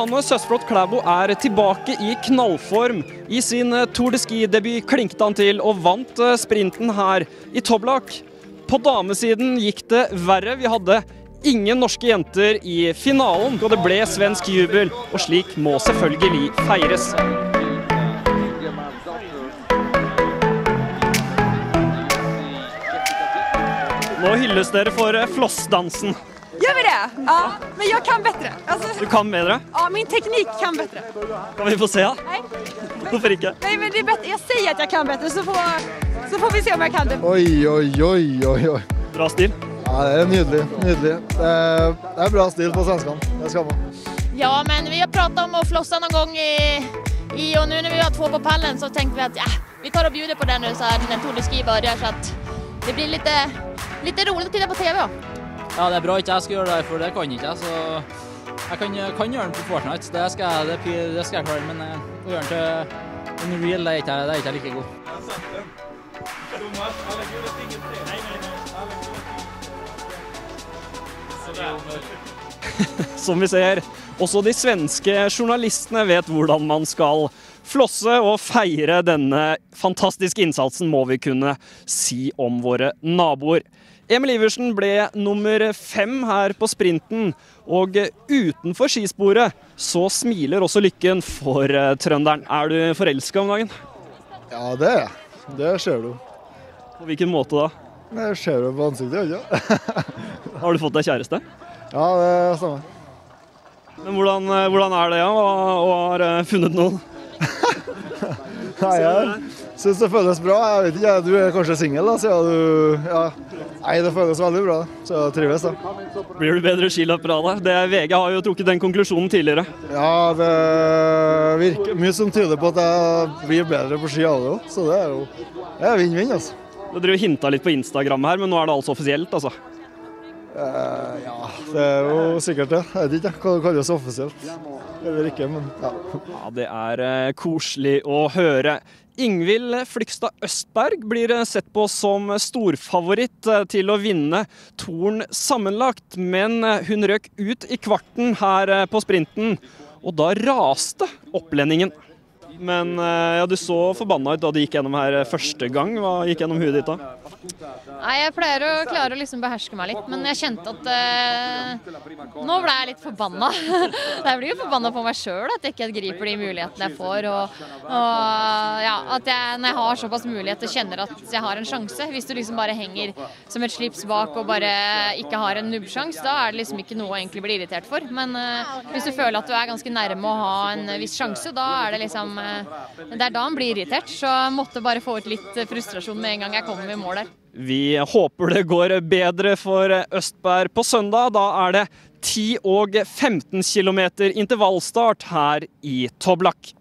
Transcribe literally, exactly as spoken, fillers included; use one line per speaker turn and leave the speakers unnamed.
Marianne Søsflot Klæbo er tilbake i knallform. I sin Tour de Ski-debut klinkte han til og vant sprinten her i Toblach. På damesiden gikk det verre. Vi hadde ingen norske jenter i finalen, og det ble svensk jubel, og slik må selvfølgelig feires. Nå hylles dere for flossdansen.
Gör vi det? Ja, men jag kan bättre. Alltså,
Du kan bedre?
ja, min teknik kan bättre.
Kan vi få se, da?
Nej,
Hvorfor ikke?
nej men det är bättre. Jag säger att jag kan bättre så får, så får vi se om jag kan det.
Oi, oi, oi, oi, oi.
Bra stil.
Ja, det er nydelig, nydelig. Det er, det er bra stil på svenskene, det skal man.
Ja, men vi har pratat om att flossa någon gång i, i och nu när vi har två på pallen så tänkte vi att ja, vi tar och bjuder på den nu så här när Tour de Ski börjar så att det blir lite, lite roligt att titta på T V.
Ja, det er bra ikke jeg skal gjøre det, for det kan ikke jeg, så jeg kan, kan gjøre den på Fortnite, det skal jeg, det, det skal jeg klare, men uh, å gjøre den til en real, det er ikke, det er ikke like god.
Som vi ser, også de svenske journalistene vet hvordan man skal flosse og feire denne fantastiske innsatsen, må vi kunne si om våre naboer. Emil Iversen ble nummer fem her på sprinten, og utenfor skisporet så smiler også lykken for uh, trønderen. Er du forelsket om dagen?
Ja, det er jeg. Det ser du.
På hvilken måte da?
Det ser du på ansiktet, ikke?
Har du fått deg kjæreste?
Ja, det stemmer.
Men hvordan, uh, hvordan er det, ja? Og, og har uh, funnet noen?
Nei, jeg synes det føles bra. Jeg vet ikke, du er kanskje single da, siden du... Ja. Nei, det føles veldig bra, så jeg trives da.
Blir du bedre skiløper av det? det? V G har jo trukket den konklusjonen tidligere.
Ja, det virker mye som tyder på at jeg blir bedre på ski av det også, så det er jo det er vinn-vinn, altså.
Du driver hintet litt på Instagram her, men nå er det altså offisielt, altså?
Eh, ja, det er jo sikkert det. Jeg vet ikke hva det kalles offisielt. Eller ikke, men ja.
Ja, det er uh, koselig å høre. Ingvild Flygstad Østberg blir sett på som storfavoritt til å vinne Touren sammenlagt, men hun røk ut i kvarten her på sprinten, og da raste opplendingen. Men ja, du så forbannet ut da du gikk gjennom her første gang. Hva gikk gjennom huet ditt da?
Nei, jeg pleier å klare å liksom beherske meg litt, men jeg kjente at eh, nå ble jeg litt forbanna. Jeg blir jo forbanna på meg selv at jeg ikke griper de mulighetene jeg får, og, og ja, at jeg, når jeg har såpass muligheter, kjenner at jeg har en sjanse. Hvis du liksom bare henger som et slips bak og bare ikke har en nubbsjans, da er det liksom ikke noe å egentlig bli irritert for. Men eh, hvis du føler at du er ganske nærme å ha en viss sjanse, da er det liksom det er da han blir irritert, så jeg måtte bare få ut litt frustrasjon med en gang jeg kommer i mål der.
Vi håper det går bedre for Østberg på søndag. Da er det ti og femten kilometer intervallstart her i Toblach.